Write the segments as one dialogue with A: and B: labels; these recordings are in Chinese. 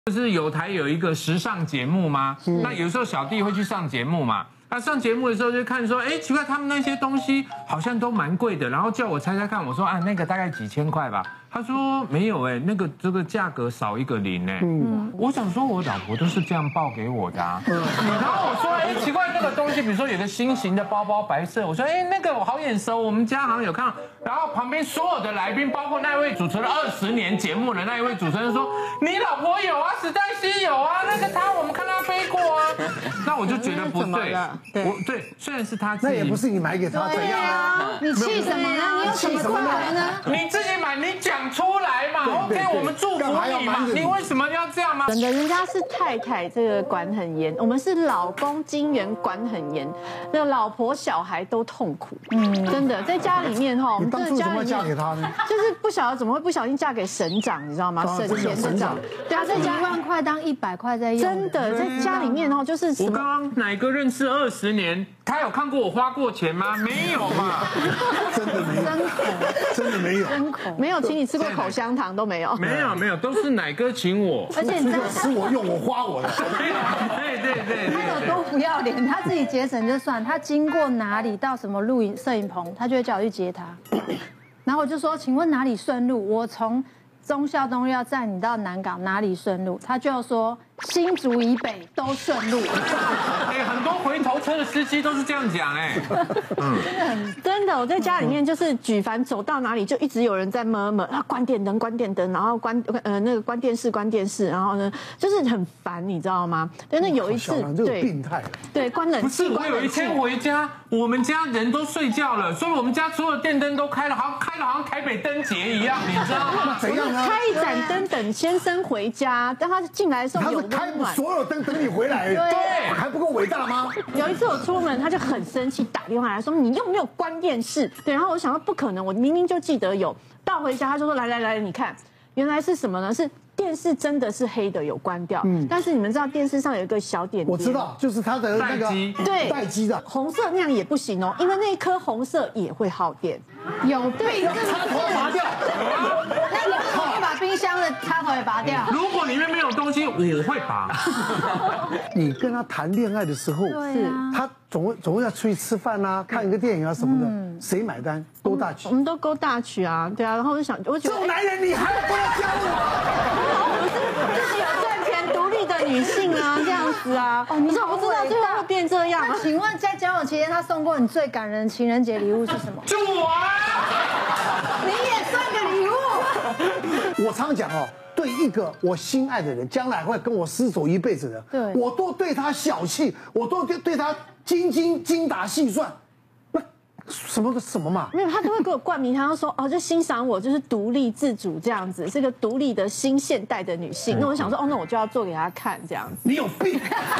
A: 就是有台有一个时尚节目吗？那有时候小弟会去上节目嘛。那上节目的时候就看说，哎，奇怪，他们那些东西好像都蛮贵的，然后叫我猜猜看，我说啊，那个大概几千块吧。他说没有哎，那个这个价格少一个零哎。我想说我老婆都是这样报给我的啊。然后我说，哎，奇怪，这个东西，比如说有个新型的包包，白色，我说，哎，那个我好眼熟，我们家好像有看到。然后旁边所有的来宾，包括那位主持了20年节目的那一位主持人说，你老婆有啊，史黛西有啊，那个她我们看她飞过啊。那我就觉得不对，对，虽然是他自己，
B: 那也不是你买给他，怎样啊？
C: 你气什么呢？你有什么过来呢？
A: 你自己买，你讲出来嘛。OK， 我们祝福你嘛。你为什么要这样吗？
C: 真的，人家是太太，这个管很严，我们是老公金源管很严，那个老婆小孩都痛苦。真的，在家里面哈，我们
B: 当初怎么嫁给他呢？
C: 就是不晓得怎么会不小心嫁给省长，你知道吗？省钱的长，对啊，在1万块当100块在用。真的，在家里面哈，就是
A: 我刚刚哪个认识20年，他有看过我花过钱吗？没有嘛。
B: 真的没有，真的没有，
C: 没有请你吃过口香糖都没有。
A: 没有，都是奶哥请我。
C: 而且你知道，
B: 是我用我花我的。
A: 对，
D: 他有多不要脸，他自己节省就算，他经过哪里到什么录影摄影棚，他就会叫我去接他。然后我就说，请问哪里顺路？我从忠孝东路要载你到南港，哪里顺路？他就说新竹以北都顺路。
A: 哎，很多回头车的司机都是这样讲哎。
C: 真的，我在家里面就是举凡走到哪里就一直有人在摸，关电灯，然后关电视，然后呢就是很烦，你知道吗？但是有一次，
B: 对，病态。
C: 对，关冷气。
A: 不是，我有一天回家，我们家人都睡觉了，所以我们家所有电灯都开了，好像台北灯节一样，你知道吗？
B: 怎样呢？
C: 开一盏灯等先生回家，当他进来的时候有温暖。
B: 他是开所有灯等你回来，
A: 对，
B: 还不够伟大吗？
C: 有一次我出门，他就很生气，打电话来说你又没有关电视。对，然后我想说不可能，我明明就记得有。到回家他就说来，你看，原来是什么呢？是电视真的是黑的，有关掉。但是你们知道电视上有一个小点点，
B: 我知道，就是它的那个待机的
C: 红色那样也不行哦，因为那一颗红色也会耗电。
D: 有对，
B: 插头拔掉。
D: 那你为什么把冰箱的插头也拔掉？
A: 如果里面没有东西，我会拔。
B: 你跟他谈恋爱的时候，他总会要出去吃饭啊，看一个电影啊什么的，谁买单？勾大曲。
C: 我们都勾大曲啊，对啊。然后我就想，我觉得
B: 这种男人你还不要教我？
C: 我是自己有赚钱独立的女性啊，这样子啊。你怎么不知道最后会变这样啊？
D: 请问在交往期间，他送过你最感人的情人节礼物是什么？
A: 就我啊！
D: 你也算个礼物。
B: 我常讲哦，对一个我心爱的人，将来会跟我厮守一辈子的，
D: 对，
B: 我都对他小气，我都对他精打细算，那什么嘛？
C: 没有，他都会给我冠名，他说哦，就欣赏我就是独立自主这样子，是个独立的新现代的女性。那我想说，哦，那我就要做给他看这样子。
B: 你有病！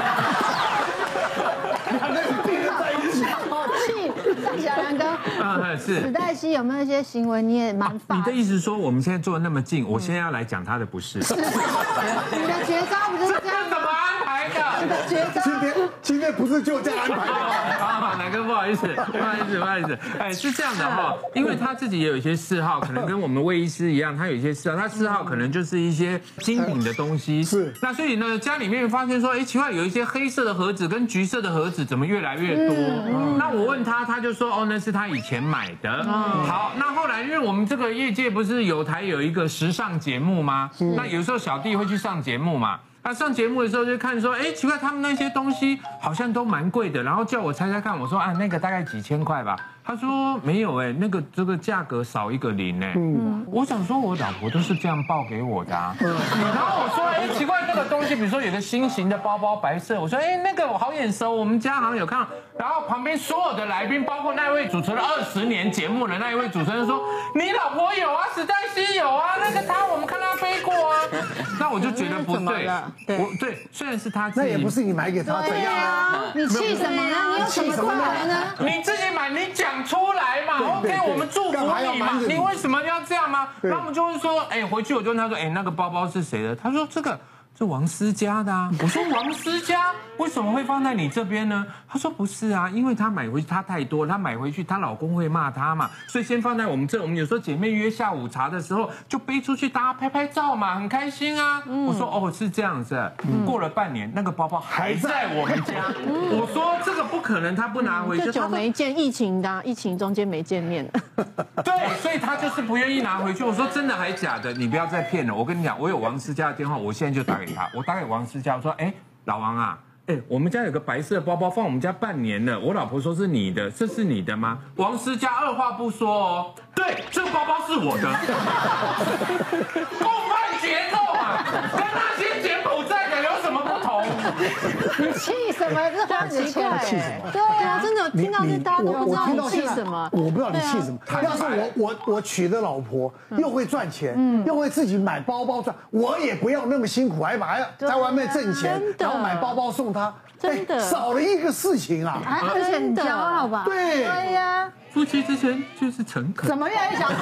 B: 两个有病在一起。
D: 好气！小梁哥，
A: 是
D: 史黛西有没有一些行为你也蛮烦？
A: 你的意思说我们现在坐那么近，我现在要来讲他的不是？
D: 你的绝招不是这样？
A: 怎么安排的？
D: 你的绝招？
B: 今天不是就这样安排的
A: 吗？哪个不好意思，哎，是这样的哈，因为他自己也有一些嗜好，可能跟我们魏医师一样，他有一些嗜好，他嗜好可能就是一些精品的东西。
B: 是。
A: 那所以呢，家里面发现说，哎，奇怪，有一些黑色的盒子跟橘色的盒子怎么越来越多？那我问他，他就说，哦，那是他以前买的。好，那后来因为我们这个业界不是有台有一个时尚节目吗？那有时候小弟会去上节目嘛。他上节目的时候就看说，哎，奇怪，他们那些东西好像都蛮贵的，然后叫我猜猜看，我说啊，那个大概几千块吧。他说没有哎，那个这个价格少一个零哎。我想说我老婆都是这样报给我的啊。然后我说，哎，奇怪，这个东西，比如说有个新型的包包，白色，我说，哎，那个我好眼熟，我们家好像有看到。然后旁边所有的来宾，包括那位主持了20年节目的那一位主持人说，你老婆有啊，史黛西有啊，那个她我们看她飞过啊。那我就觉得不对，对，虽然是他自己，
B: 那也不是你买给他，怎样啊？
D: 你气什么呢？你有什么过来呢？
A: 你自己买，你讲出来嘛。OK， 我们祝福你嘛。你为什么要这样吗？然后我们就会说，哎，回去我就问他说，哎，那个包包是谁的？他说这这王思佳的啊。我说王思佳为什么会放在你这边呢？他说不是啊，因为他买回去他太多，他买回去她老公会骂他嘛，所以先放在我们这。我们有时候姐妹约下午茶的时候就背出去大家拍拍照嘛，很开心啊。我说哦是这样子。过了半年，那个包包还在我们家。我说这个不可能，他不拿回去。
C: 这久没见，疫情的，疫情中间没见面。
A: 对，所以他就是不愿意拿回去。我说真的还假的？你不要再骗了。我跟你讲，我有王思佳的电话，我现在就打给他。我打给王思佳，我说哎，老王啊。我们家有个白色的包包放我们家半年了，我老婆说是你的，这是你的吗？王思佳二话不说哦，对，这个包包是我的，共犯结构嘛，跟那些柬埔寨的有什么不同？
D: 你气什么？这话你气
B: 气什么？
C: 对啊，真的听到这大家都不知道你气什么。
B: 我不知道你气什么。要是我娶的老婆又会赚钱，又会自己买包包赚，我也不要那么辛苦，还在外面挣钱，然后买包包送她，
C: 真的
B: 少了一个事情啊。
D: 而且很骄傲吧？
B: 对
D: 呀。
A: 夫妻之间就是诚恳。
D: 怎么越来越小声？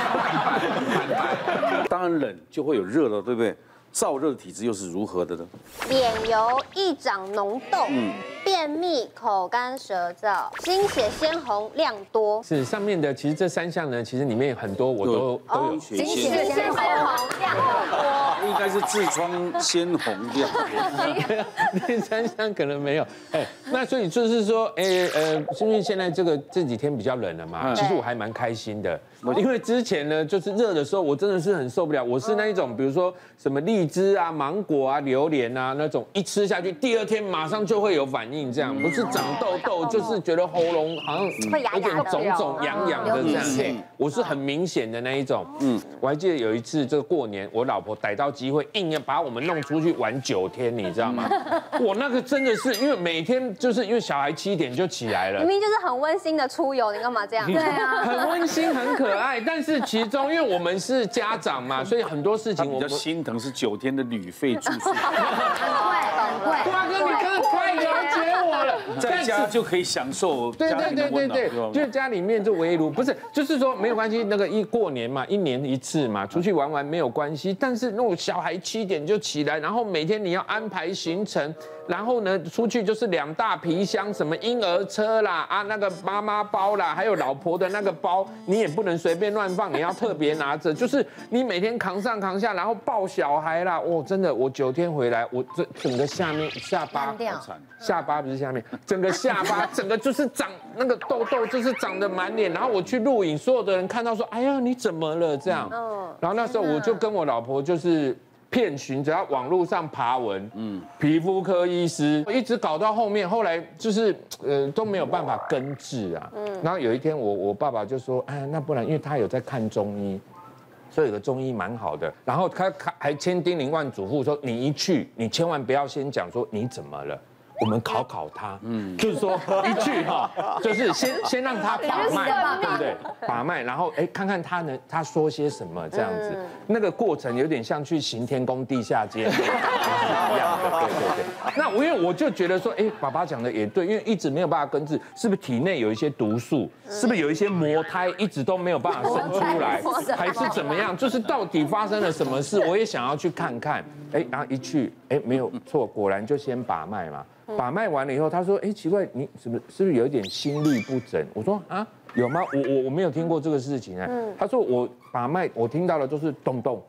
E: 当然冷就会有热了，对不对？燥热的体质又是如何的呢？
F: 脸油易长脓痘，便秘、口干舌燥、经血鲜红量多。
G: 是上面的，其实这3项呢，其实里面很多我都有。
F: 经血鲜红量多，
E: 应该是痔疮鲜红量。
G: 第3项可能没有。那所以就是说，因为现在这几天比较冷了嘛，其实我还蛮开心的。因为之前呢，就是热的时候，我真的是很受不了。我是那一种，比如说什么荔枝啊、芒果啊、榴莲啊那种，一吃下去，第2天马上就会有反应，这样不是长痘痘，就是觉得喉咙好像有点肿肿痒痒的这样。我是很明显的那一种。我还记得有一次，这个过年，我老婆逮到机会，硬要把我们弄出去玩9天，你知道吗？我那个真的是，因为每天就是因为小孩7点就起来了，
F: 明明就是很温馨的出游，你干嘛这样？对啊，
G: 很温馨，很可爱。但是其中，因为我们是家长嘛，所以很多事情我
E: 比较心疼是9天的旅费住宿。
F: 很贵。
G: 瓜哥，你真的太了解我了。
E: 在家就可以享受家庭的温暖，
G: 就是家里面就围炉，不是，就是说没有关系。那个过年嘛，1年1次嘛，出去玩玩没有关系。但是那种小孩7点就起来，然后每天你要安排行程，然后呢出去就是2大皮箱，什么婴儿车啦那个妈妈包啦，还有老婆的那个包，你也不能随便乱放，你要特别拿着。就是你每天扛上扛下，然后抱小孩啦，真的，我9天回来，我这整个下巴不是下面，整个下巴整个就是长那个痘痘，就是长得满脸。然后我去录影，所有的人看到说，哎呀你怎么了这样？然后那时候我就跟我老婆就是遍寻，只要网络上爬文，皮肤科医师，一直搞到后面，后来就是都没有办法根治啊。然后有一天我爸爸就说，哎，那不然，因为他有在看中医。所以有个中医蛮好的，然后他还千叮咛万嘱咐说，你一去，你千万不要先讲说你怎么了，我们考他，就是说一去就是先让他把脉，对不对？把脉，然后看看他说些什么这样子，那个过程有点像去行天宫地下街一样的，对。那因为我就觉得说，爸爸讲的也对，因为一直没有办法根治，是不是体内有一些毒素？是不是有一些魔胎一直都没有办法生出来，还是怎么样？就是到底发生了什么事？我也想要去看看。然后一去，没有错，果然就先把脉嘛。把脉完了以后，他说，奇怪，你是不是有一点心律不整？我说啊，有吗？我没有听过这个事情他说我把脉，我听到的都是动动，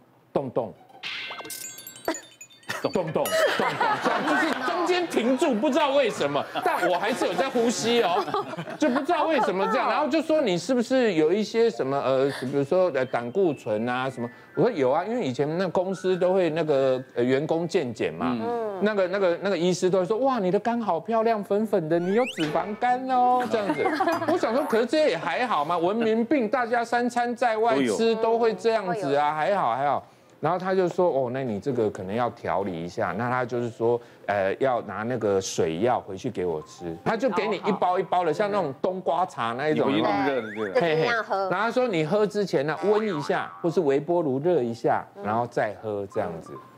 G: 这样就是中间停住，不知道为什么，但我还是有在呼吸就不知道为什么这样。然后就说你是不是有一些什么比如说胆固醇啊什么？我说有啊，因为以前那公司都会那个员工健检嘛，那个医师都会说，哇，你的肝好漂亮，粉粉的，你有脂肪肝哦，这样子。我想说，可是这些也还好嘛，文明病，大家3餐在外吃都会这样子啊，还好。然后他就说，那你这个可能要调理一下。那他就是说，要拿那个水药回去给我吃。他就给你一包一包的，像那种冬瓜茶那一种，
E: 热的，
F: 对，喝。
G: 然后说你喝之前呢，温一下，或是微波炉热一下，然后再喝这样子。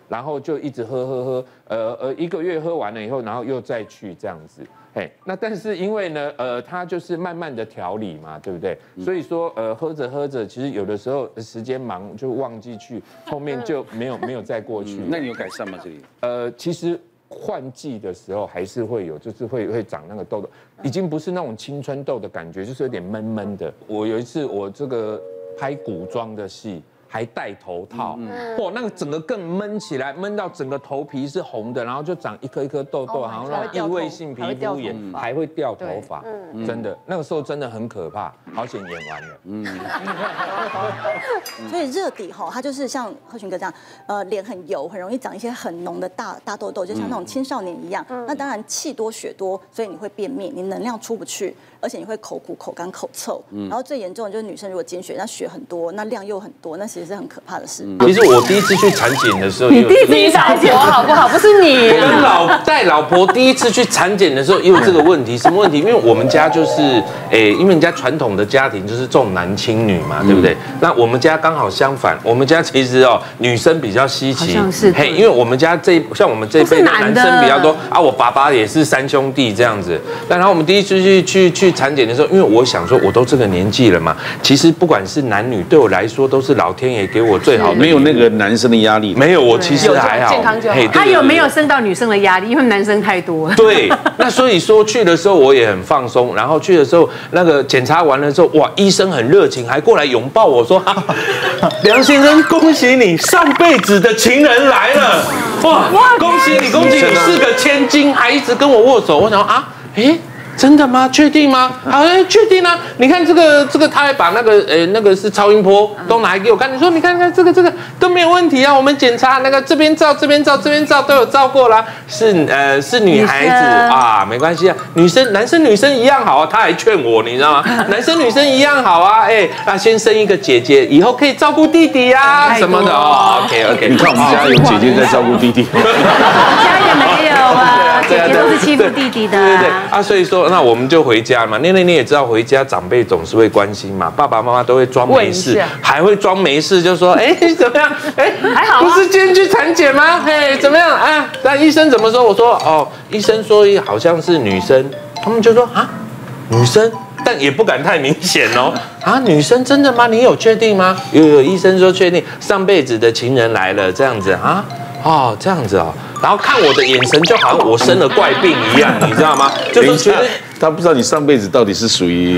G: 然后就一直喝，1个月喝完了以后，然后又再去这样子。那但是因为呢，它就是慢慢的调理嘛，对不对？所以说，喝着，其实有的时候时间忙就忘记去，后面就没有再过去。
E: 那你有改善吗？这里？
G: 其实换季的时候还是会有，就是会长那个痘痘，已经不是那种青春痘的感觉，就是有点闷闷的。我有一次我这个拍古装的戏。还戴头套，哇，那个整个更闷起来，闷到整个头皮是红的，然后就长一颗一颗痘痘，好像那种异位性皮肤炎，还会掉头发，真的，那个时候真的很可怕，好险演完了。
H: 所以热底哈，它就是像赫群哥这样，脸很油，很容易长一些很浓的大痘痘，就像那种青少年一样。那当然气多血多，所以你会便秘，你能量出不去，而且你会口苦、口干、口臭。然后最严重的就是女生如果经血，那血很多，那量又很多，那其实是很可怕的事。
G: 其实我第一次去产检的时候，
C: 你第一次去产检好不好？不是你，
G: 我跟带老婆第一次去产检的时候也有这个问题。什么问题？因为我们家就是，因为人家传统的家庭就是重男轻女嘛，对不对？那我们家刚好相反，我们家其实女生比较稀奇，因为我们家像我们这一辈的男生比较多啊，我爸爸也是3兄弟这样子。然后我们第一次去产检的时候，因为我想说我都这个年纪了嘛，其实不管是男女，对我来说都是老天爷给我最好的，
E: 没有那个男生的压力。
G: 没有，我其实还好，
C: 健康就好。他有没有生到女生的压力？因为男生太多。
G: 对，那所以说去的时候我也很放松，然后去的时候那个检查完了之后，哇，医生很热情，还过来拥抱我说：“梁先生，恭喜你，上辈子的情人来了！哇，恭喜你，恭喜你是个千金！”还一直跟我握手。我想啊，真的吗？确定吗？确定啊！你看这个，他还把那个是超音波都拿来给我看。你说你看这个都没有问题啊。我们检查那个这边照都有照过啦。是女孩子啊，没关系啊。男生女生一样好啊。他还劝我，你知道吗？男生女生一样好啊。先生一个姐姐，以后可以照顾弟弟啊什么的哦。OK。
E: 你看我们家有姐姐在照顾弟弟，
C: 我们家也没有啊，姐姐都是欺负弟弟的。
G: 对啊，所以说。那我们就回家嘛，你也知道，回家长辈总是会关心嘛，爸爸妈妈都会装没事，还会装没事，就说怎么样？
C: 还好
G: 不是今天去产检吗？怎么样啊？那医生怎么说？我说医生说好像是女生，他们就说啊，女生，但也不敢太明显哦。啊，女生真的吗？你有确定吗？有医生说确定，上辈子的情人来了，这样子啊。这样子然后看我的眼神就好像我生了怪病一样，你知道吗？就是觉得
E: 他不知道你上辈子到底是属于。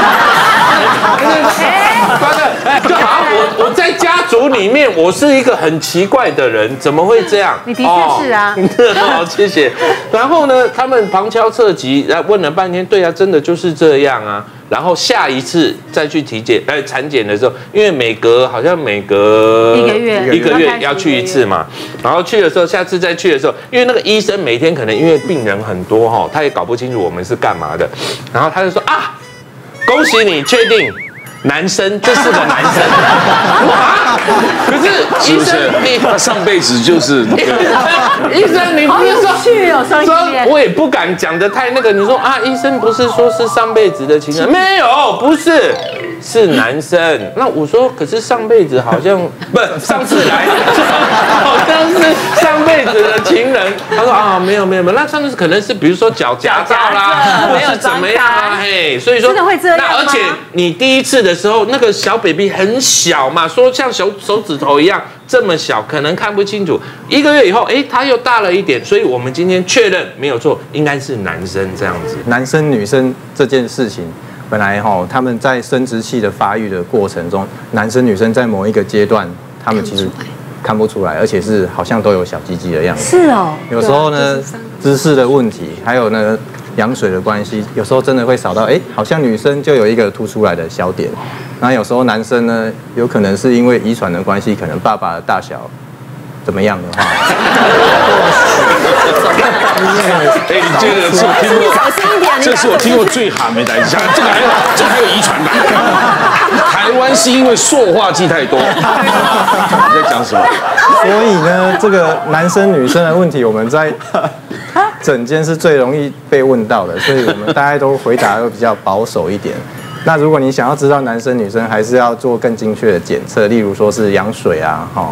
G: 就好像我在家族里面，我是一个很奇怪的人，怎么会这样？
C: 你的确是啊。
G: 好，谢谢。然后呢，他们旁敲侧击，问了半天，对啊，真的就是这样啊。然后下一次再去产检的时候，因为好像每隔一个月要去一次嘛。然后去的时候，下次再去的时候，因为那个医生每天可能因为病人很多他也搞不清楚我们是干嘛的。然后他就说啊，恭喜你确定。男生，这是个男生。可是医生，
E: 他上辈子就是。
G: 医生，你不是说我也不敢讲得太那个。你说啊，医生不是说是上辈子的情人？没有，不是，是男生。那我说，可是上辈子好像上次来，好像是上辈子的情人。他说啊，没有，那上次可能是比如说脚夹到啦，或是怎么样啊？所以说
C: 真的会这样吗？
G: 而且你第一次的时候，那个小 baby 很小嘛，说像手指头一样这么小，可能看不清楚。1个月以后，他又大了一点，所以我们今天确认没有错，应该是男生这样子。
I: 男生女生这件事情，本来他们在生殖器的发育的过程中，男生女生在某一个阶段，他们其实看不出来，而且是好像都有小鸡鸡的样子。
C: 是哦。
I: 有时候呢，姿势的问题，还有呢。羊水的关系，有时候真的会扫到，好像女生就有一个凸出来的小点，那有时候男生呢，有可能是因为遗传的关系，可能爸爸的大小怎么样的话，
E: 你这个是我听过，这是我听过最哈没来讲，这还有遗传的。台湾是因为塑化剂太多，你在讲什么？
I: 所以呢，这个男生女生的问题，我们在诊间是最容易被问到的，所以我们大家都回答都比较保守一点。那如果你想要知道男生女生，还是要做更精确的检测，例如说是羊水啊，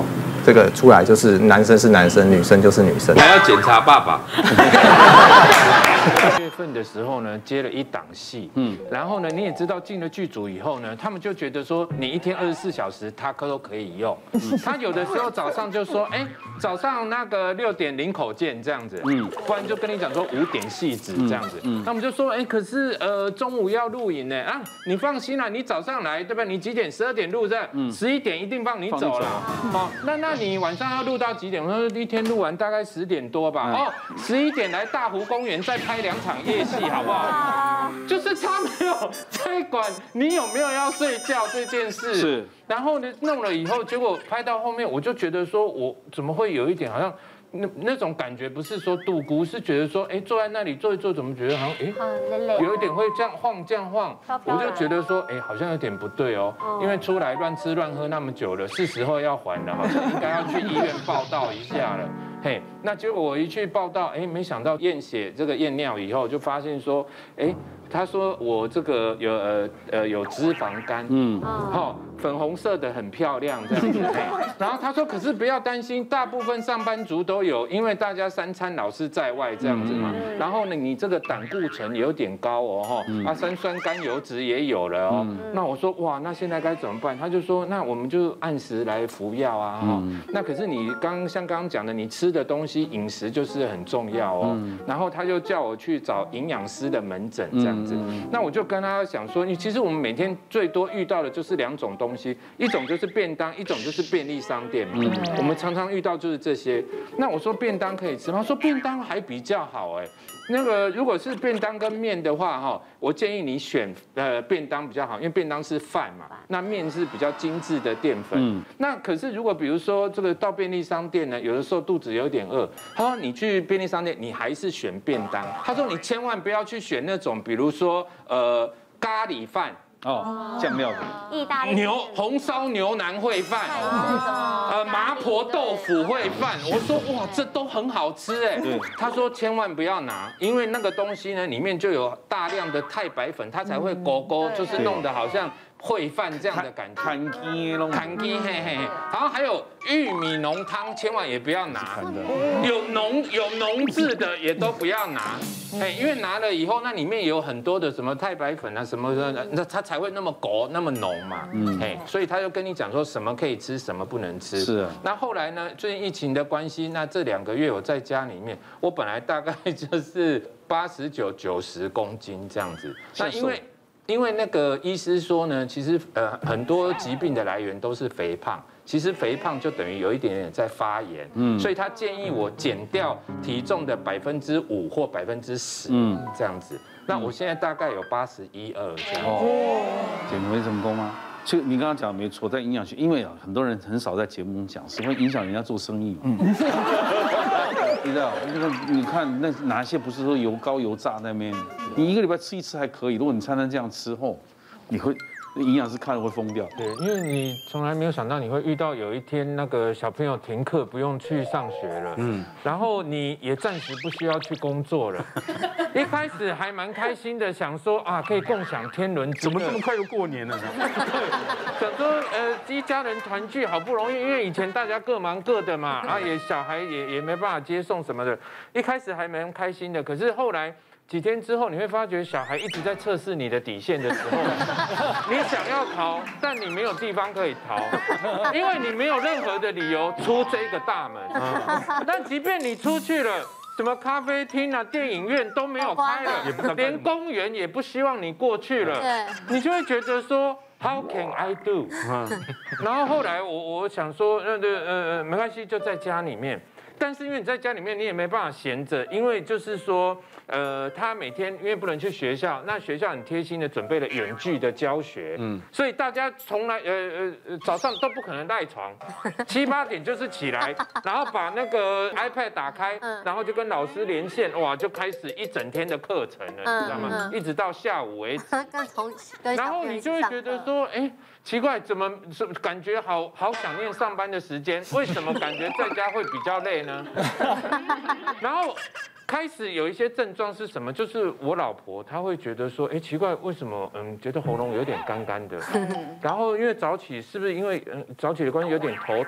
I: 这个出来就是男生是男生，女生就是女生。
G: 还要检查爸爸。2月份的时候呢，接了一档戏，然后呢，你也知道进了剧组以后呢，他们就觉得说你一天24小时他都可以用，他有的时候早上就说，早上那个6点林口见这样子，不然就跟你讲说5点戏子这样子，那我们就说，可是中午要录影呢，啊，你放心啦，你早上来对不对？你几点？12点录这，11点一定放你走了，哦，那你晚上要录到几点？我说一天录完大概10点多吧，哦，11点来大湖公园再拍2场夜戏，好不好？就是他没有在管你有没有要睡觉这件事。是。然后呢，弄了以后，结果拍到后面，我就觉得说，我怎么会有一点好像那种感觉，不是说度孤，是觉得说，坐在那里坐一坐，怎么觉得好像有一点会这样晃，我就觉得说，好像有点不对哦，因为出来乱吃乱喝那么久了，是时候要还了，好像应该要去医院报道一下了。嘿，那结果我一去报道，没想到验血这个验尿以后，就发现说，他说我这个有脂肪肝，粉红色的很漂亮这样子，然后他说可是不要担心，大部分上班族都有，因为大家3餐老是在外这样子嘛，然后呢你这个胆固醇有点高哦，三酸甘油脂也有了哦，那我说哇，那现在该怎么办？他就说那我们就按时来服药啊，那可是你像刚刚讲的，你吃的东西饮食就是很重要哦，然后他就叫我去找营养师的门诊这样子，那我就跟他讲说，其实我们每天最多遇到的就是2种东西，一种就是便当，一种就是便利商店嘛，我们常常遇到就是这些。那我说便当可以吃吗？他说便当还比较好那个如果是便当跟面的话我建议你选便当比较好，因为便当是饭嘛，那面是比较精致的淀粉。那可是如果比如说这个到便利商店呢，有的时候肚子有点饿，他说你去便利商店你还是选便当，他说你千万不要去选那种比如说咖喱饭。酱料的
F: 意大利
G: 红烧牛腩烩饭，麻婆豆腐烩饭，我说哇，这都很好吃他说千万不要拿，因为那个东西呢里面就有大量的太白粉，它才会勾勾，就是弄得好像烩饭这样的感觉。砍鸡然后还有玉米浓汤，千万也不要拿，有浓质的也都不要拿，因为拿了以后那里面有很多的什么太白粉啊什么的，那它才会那么勾那么浓嘛，所以他就跟你讲说什么可以吃，什么不能吃。是。那后来呢，最近疫情的关系，那这2个月我在家里面，我本来大概就是89、90公斤这样子，那因为那个医师说呢，其实很多疾病的来源都是肥胖，其实肥胖就等于有一点点在发炎，所以他建议我减掉体重的5%或10%，这样子。那我现在大概有81、2这样。
J: 减肥成功吗？就你刚刚讲没错，在营养学，因为很多人很少在节目中讲，是会影响人家做生意嘛。你知道那个？你看那哪些不是说油高油炸那边？你1个礼拜吃1次还可以，如果你餐餐这样吃后，你会营养师看了会疯掉。
G: 对，因为你从来没有想到你会遇到有一天那个小朋友停课不用去上学了，然后你也暂时不需要去工作了。一开始还蛮开心的，想说可以共享天伦之乐。
J: 怎么这么快就过年了呢？
G: 想说一家人团聚好不容易，因为以前大家各忙各的嘛，小孩也没办法接送什么的。一开始还蛮开心的，可是后来几天之后，你会发觉小孩一直在测试你的底线的时候，你想要逃，但你没有地方可以逃，因为你没有任何的理由出这个大门。但即便你出去了，什么咖啡厅啊、电影院都没有开了，连公园也不希望你过去了，你就会觉得说 How can I do？ 然后后来我想说，没关系，就在家里面。但是因为你在家里面，你也没办法闲着，因为就是说，他每天因为不能去学校，那学校很贴心的准备了远距的教学，所以大家从来早上都不可能赖床，7、8点就是起来，然后把那个 iPad 打开，然后就跟老师连线，哇，就开始一整天的课程了，你知道吗？一直到下午为止。然后你就会觉得说，奇怪，怎么感觉好想念上班的时间？为什么感觉在家会比较累呢？然后开始有一些症状是什么？就是我老婆她会觉得说，奇怪，为什么觉得喉咙有点干干的？然后因为早起，是不是因为早起的关系有点头痛？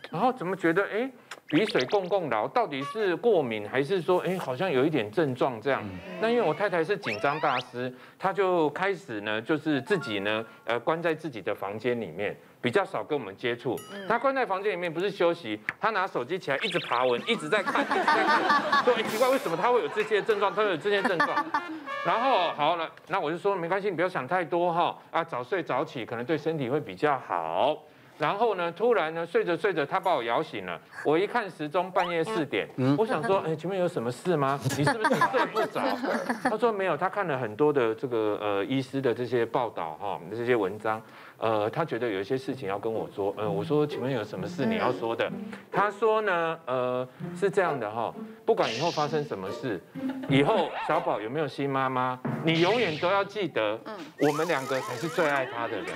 G: 然后怎么觉得鼻水共劳，到底是过敏还是说好像有一点症状这样？那因为我太太是紧张大师，她就开始呢就是自己呢关在自己的房间里面，比较少跟我们接触。她关在房间里面不是休息，她拿手机起来一直爬文，一直在看，说奇怪为什么她会有这些症状，她会有这些症状。然后好了，那我就说没关系，你不要想太多哈，早睡早起可能对身体会比较好。然后呢，突然呢，睡着睡着，他把我摇醒了。我一看时钟，半夜4点。我想说，请问有什么事吗？你是不是睡不着？他说没有，他看了很多的这个医师的这些报道哈，这些文章。他觉得有一些事情要跟我说。我说，请问有什么事你要说的？他说呢，是这样的哈，不管以后发生什么事，以后小宝有没有新妈妈，你永远都要记得，我们2个才是最爱他的人。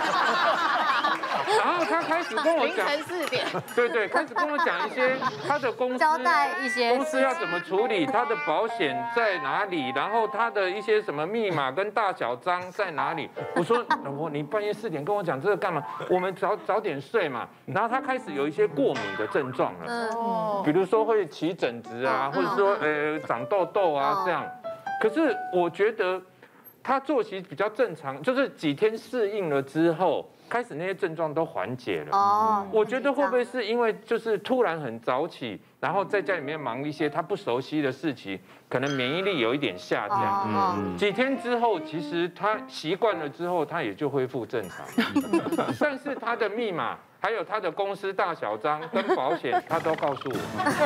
G: 然后他开始跟我讲
K: 凌晨4点，
G: 对，开始跟我讲一些他的公司
K: 交代一些
G: 公司要怎么处理，他的保险在哪里，然后他的一些什么密码跟大小章在哪里。我说老婆，你半夜4点跟我讲这个干嘛？我们早点睡嘛。然后他开始有一些过敏的症状了，比如说会起疹子啊，或者说长痘痘啊这样。可是我觉得他作息比较正常，就是几天适应了之后。开始那些症状都缓解了。我觉得会不会是因为就是突然很早起，然后在家里面忙一些他不熟悉的事情，可能免疫力有一点下降。几天之后，其实他习惯了之后，他也就恢复正常。但是他的密码。还有他的公司大小章跟保险，他都告诉我。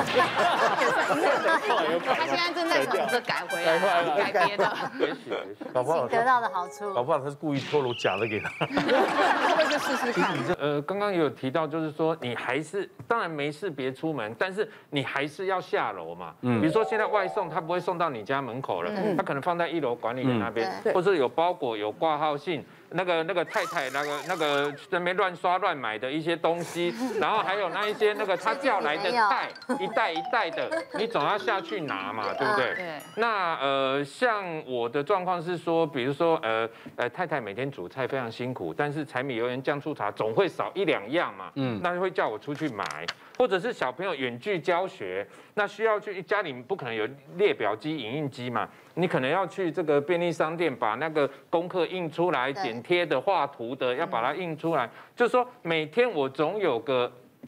K: 他现在正在从这改回来，改别的。
G: 也许。
K: 搞不好得到的好处。
J: 搞不好他是故意透露假的给他。
K: 会不会试试看？
G: 刚刚也有提到，就是说你还是当然没事别出门，但是你还是要下楼嘛。比如说现在外送，他不会送到你家门口了，他可能放在1楼管理员那边，或者有包裹有挂号信。那个太太那个在那边乱刷乱买的一些东西，然后还有那一些那个他叫来的菜，一袋一袋的，你总要下去拿嘛，对不对？对。那像我的状况是说，比如说太太每天煮菜非常辛苦，但是柴米油盐酱醋茶总会少1、2样嘛，那会叫我出去买。或者是小朋友远距教学，那需要去家里不可能有列表机、影印机嘛，你可能要去这个便利商店把那个功课印出来，剪贴的、画图的，要把它印出来。就是说每天我总有个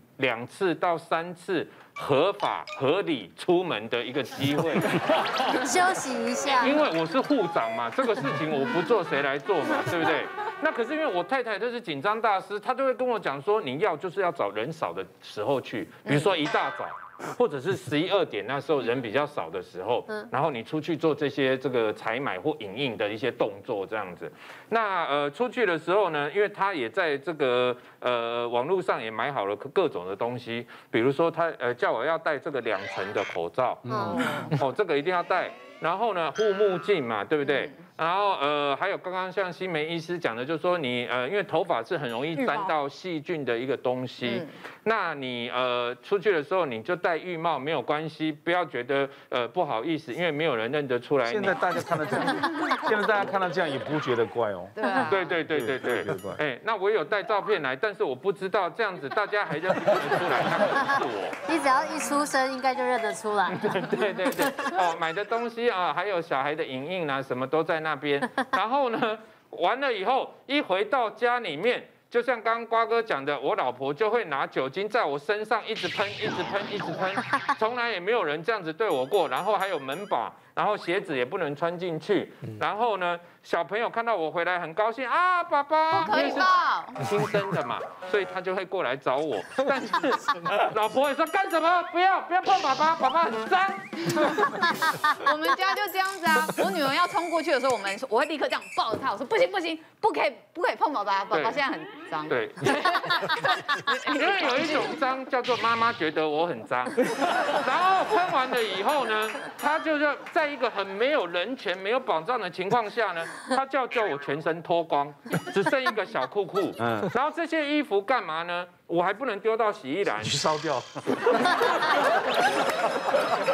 G: 2次到3次合法合理出门的一个机会，
K: 休息一下。
G: 因为我是护长嘛，这个事情我不做谁来做嘛，对不对？那可是因为我太太就是紧张大师，她就会跟我讲说，你就是要找人少的时候去，比如说一大早，或者是11、2点那时候人比较少的时候，然后你出去做这些这个采买或影印的一些动作这样子。那出去的时候呢，因为她也在这个网络上也买好了各种的东西，比如说她叫我要戴这个2层的口罩，这个一定要戴。然后呢，护目镜嘛，对不对？然后还有刚刚像新梅医师讲的，就是说你因为头发是很容易沾到细菌的一个东西，那你出去的时候你就戴浴帽没有关系，不要觉得不好意思，因为没有人认得出来。
J: 现在大家看到这样，现在大家看到这样也不觉得怪哦。
G: 对，那我有带照片来，但是我不知道这样子大家还认不出来那个是我。
K: 你只要一出生应该就认得出来。
G: 对，买的东西啊，还有小孩的影印啊，什么都在那边。然后呢，完了以后一回到家里面，就像刚刚瓜哥讲的，我老婆就会拿酒精在我身上一直喷，从来也没有人这样子对我过。然后还有门把，然后鞋子也不能穿进去。然后呢，小朋友看到我回来很高兴啊，爸爸，
K: 不可以抱，
G: 新生的嘛，所以他就会过来找我。但是老婆也说干什么？不要碰爸爸，爸爸很脏。
K: 我们家就这样子啊，我女儿要冲过去的时候，我会立刻这样抱着她，我说不行，不可以碰爸爸，爸爸现在很脏。
G: 对，因为有一种脏叫做妈妈觉得我很脏，然后喷完了以后呢，他就是在一个很没有人权、没有保障的情况下呢，他叫我全身脱光，只剩一个小裤裤。然后这些衣服干嘛呢？我还不能丢到洗衣篮，
J: 去烧掉。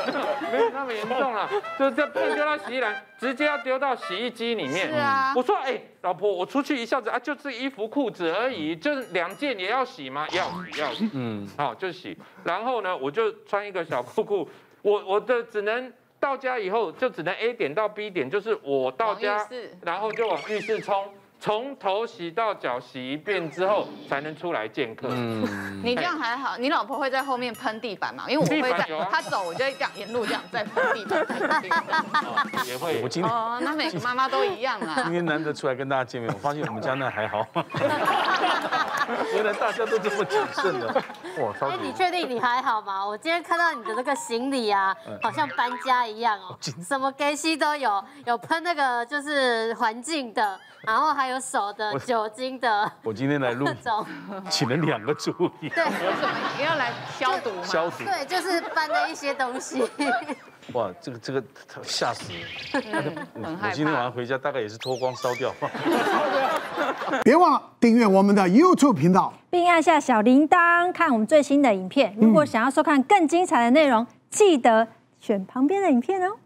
G: 没有那么严重了，就这不能丢到洗衣篮，直接要丢到洗衣机里面。
K: 是啊，
G: 我说，老婆，我出去一下子啊，就是衣服裤子而已，就是2件也要洗吗？要洗。好就洗。然后呢，我就穿一个小裤裤，我的只能到家以后就只能 A 点到 B 点，就是我到家，然后就往浴室冲。从头洗到脚洗一遍之后，才能出来见客。
K: 你这样还好，你老婆会在后面喷地板吗？因为我会在，她走我就会这样沿路这样再喷地板。
G: 也会。
J: 我今天
K: 那每个妈妈都一样啊。
J: 今天难得出来跟大家见面，我发现我们家那还好。原来大家都这么谨慎的。哇，超级。
L: 你确定你还好吗？我今天看到你的那个行李啊，好像搬家一样哦，什么给西都有，有喷那个就是环境的。然后还有手的、酒精的。
J: 我今天来录，请了2个助理。
K: 对，有什么要来消毒吗？
J: 消毒。
L: 对，就是搬了一些东西。
J: 哇，这个吓死了！我今天晚上回家大概也是脱光烧掉。
B: 别忘了订阅我们的 YouTube 频道，
D: 并按下小铃铛看我们最新的影片。如果想要收看更精彩的内容，记得选旁边的影片哦。